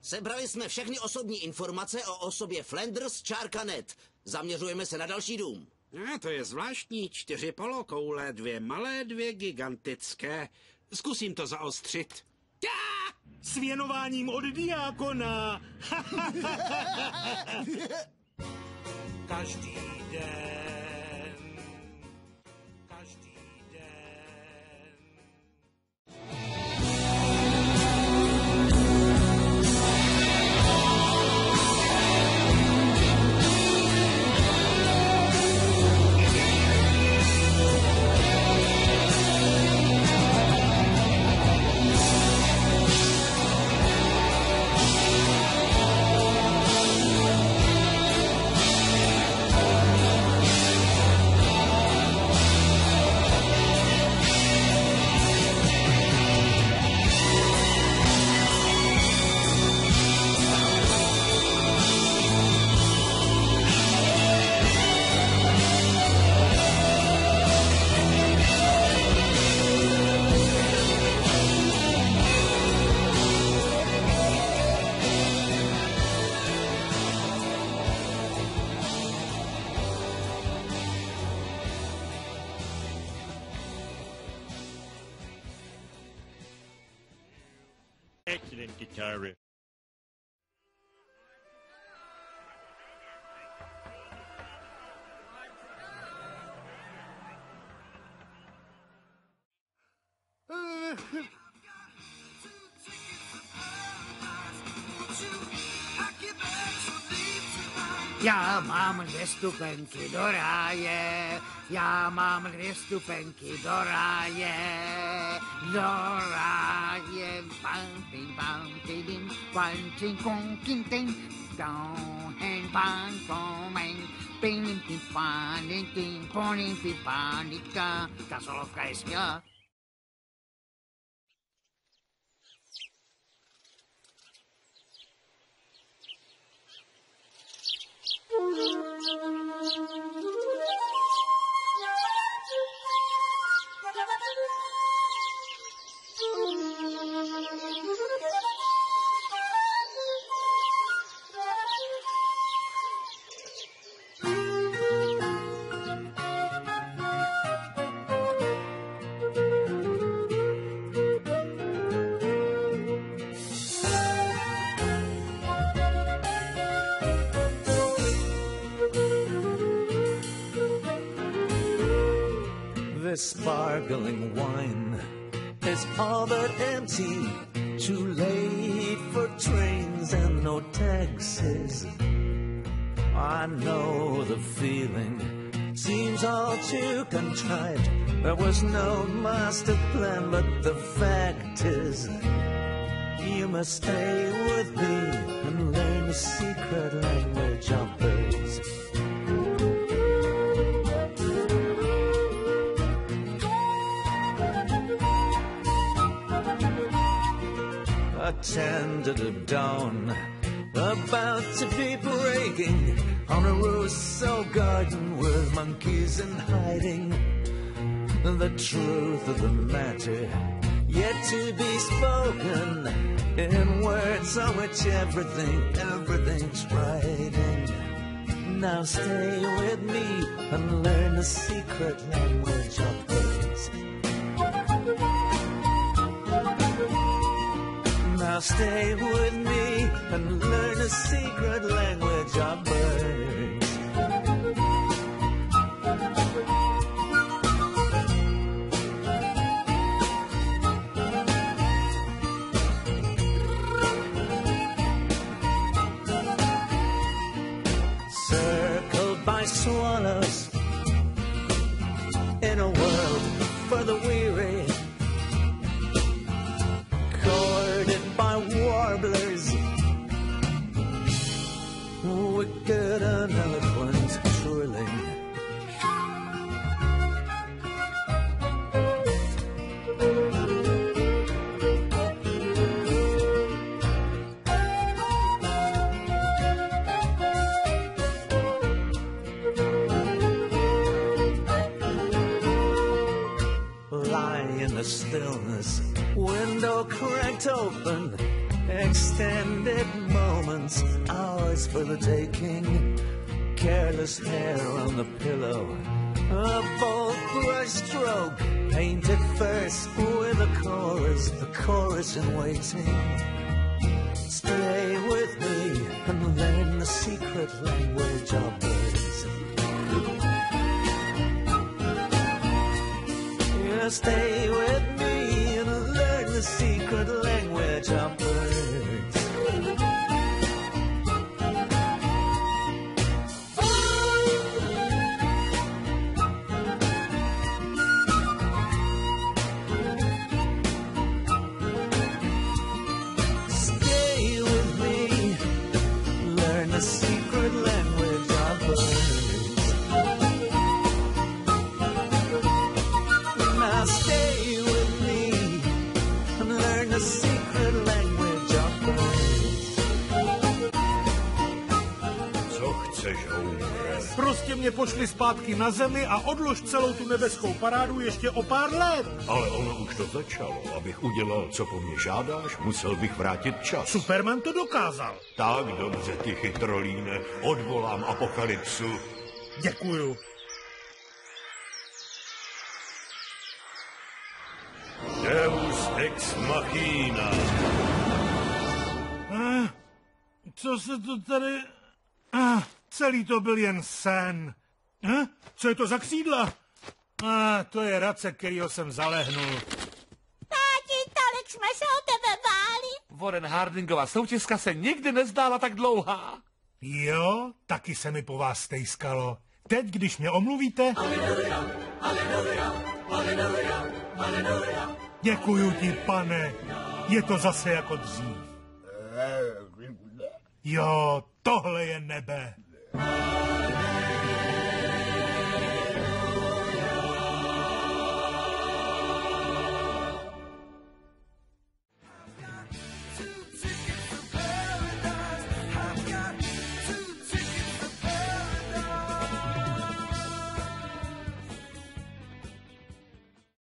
Sebrali jsme všechny osobní informace o osobě Flanders Čárka.net. Zaměřujeme se na další dům. To je zvláštní, 4 polokoule, 2 malé, 2 gigantické. Zkusím to zaostřit. S věnováním od diákona. Každý den. Každý den. Excellent guitar riff. Já mám 2 stupenky do ráje, já mám 2 stupenky do ráje, pam, pim, pam, pim, pam, pim, pam, pim, pim, down, and pam, pam, and pim, pim, pam, pim, pam, pim, pam, ta solovka je skvělá. This sparkling wine is all but empty. Too late for trains and no taxis. I know the feeling seems all too contrived. There was no master plan, but the fact is, you must stay with me and learn the secret language of birds. A tentative dawn, about to be breaking on a Rousseau garden with monkeys in hiding. The truth of the matter yet to be spoken in words on which everything's writing. Now stay with me and learn the secret language of birds. Now stay with me and learn the secret language of birds. Circled by swallows in a world for the weary, by warblers, wicked and eloquent trilling. Lie in the stillness, window cracked open, Extended moments, hours for the taking. Careless hair on the pillow. A bold brush stroke, painted first with a chorus in waiting. Stay with me and learn the secret language of birds. Yeah, stay with me and learn the secret language of birds. Stay with me, learn the secret language of birds. Now stay with me and learn the secret language of birds. Co chceš, Homer? Prostě mě pošli zpátky na zemi a odlož celou tu nebeskou parádu ještě o pár let. Ale ono už to začalo. Abych udělal, co po mně žádáš, musel bych vrátit čas. Superman to dokázal. Tak dobře, ty chytrolíne, odvolám apokalypsu. Děkuju. Deus ex machina. Co se to tady... celý to byl jen sen. Co je to za křídla? To je race, kterýho jsem zalehnul. Táti, tolik jsme se o tebe báli. Warren Hardingova soutězka se nikdy nezdála tak dlouhá. Jo, taky se mi po vás stejskalo. Teď, když mě omluvíte... Aleluja, aleluja, aleluja, aleluja. Děkuju ti, pane. Je to zase jako dřív. Jo, tohle je nebe.